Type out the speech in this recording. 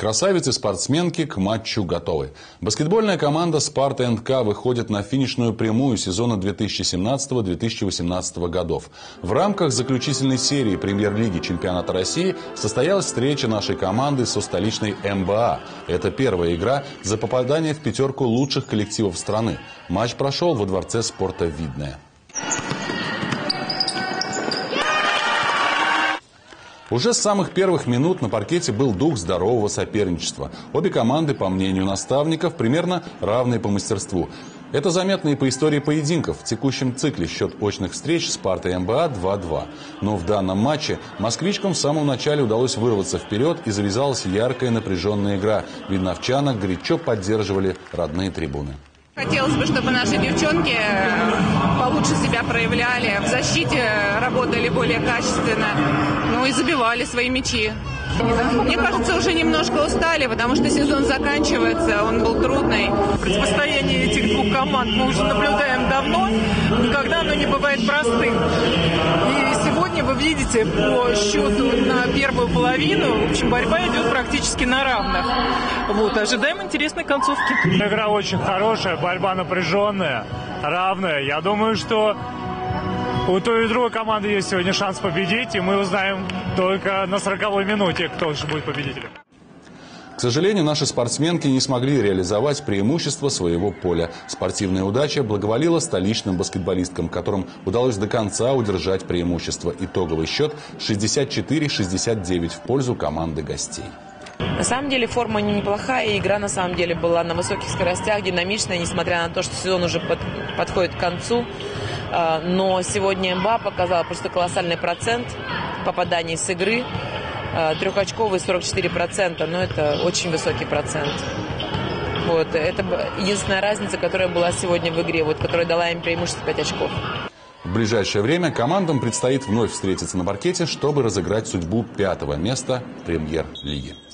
Красавицы-спортсменки к матчу готовы. Баскетбольная команда «Спарта НК» выходит на финишную прямую сезона 2017-2018 годов. В рамках заключительной серии премьер-лиги чемпионата России состоялась встреча нашей команды со столичной МБА. Это первая игра за попадание в пятерку лучших коллективов страны. Матч прошел во дворце спорта «Видное». Уже с самых первых минут на паркете был дух здорового соперничества. Обе команды, по мнению наставников, примерно равные по мастерству. Это заметно и по истории поединков. В текущем цикле счет очных встреч «Спарта» и МБА 2-2. Но в данном матче москвичкам в самом начале удалось вырваться вперед и завязалась яркая напряженная игра. Видновчанок горячо поддерживали родные трибуны. Хотелось бы, чтобы наши девчонки получше себя проявляли, в защите работали более качественно, ну и забивали свои мячи. Мне кажется, уже немножко устали, потому что сезон заканчивается, он был трудный. Противостояние этих двух команд мы уже наблюдаем давно, никогда оно не бывает простым. И сегодня вы видите по счету на первую половину, в общем, борьба идет практически на равных. Вот, ожидаем интересной концовки. Игра очень хорошая, борьба напряженная, равная. Я думаю, что у той и другой команды есть сегодня шанс победить, и мы узнаем только на 40-й минуте, кто же будет победителем. К сожалению, наши спортсменки не смогли реализовать преимущество своего поля. Спортивная удача благоволила столичным баскетболисткам, которым удалось до конца удержать преимущество. Итоговый счет 64-69 в пользу команды гостей. На самом деле форма неплохая, и игра на самом деле была на высоких скоростях, динамичная, несмотря на то, что сезон уже подходит к концу. Но сегодня МБА показала просто колоссальный процент попаданий с игры. Трехочковый 44%, но это очень высокий процент. Вот, это единственная разница, которая была сегодня в игре, вот, которая дала им преимущество 5 очков. В ближайшее время командам предстоит вновь встретиться на паркете, чтобы разыграть судьбу 5-го места премьер-лиги.